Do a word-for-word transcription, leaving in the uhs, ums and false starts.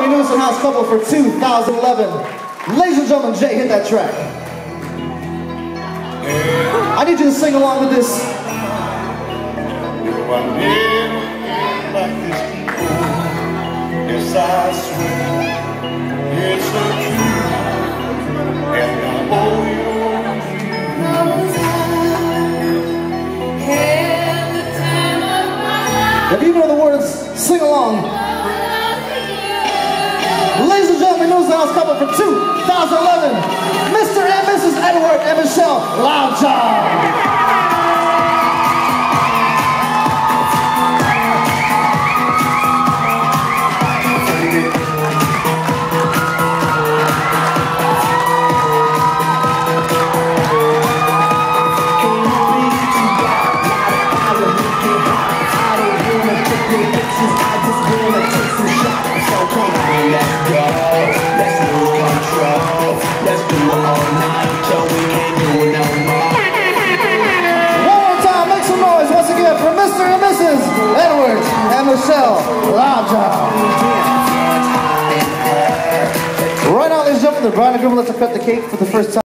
gentlemen, we knew some house couple for two thousand eleven. Ladies and gentlemen, Jay, hit that track. I need you to sing along with this. If I never felt like this before, yes, I swear it's the truth, and I owe you. If you know the words, sing along. Ladies and gentlemen, News House couple for two thousand eleven, Mister and Missus Edward and Michelle Loudjaw. Mister and Missus Edwards and Michelle Loudjaw. Right now, ladies and gentlemen, the bride and groom, let's cut the cake for the first time.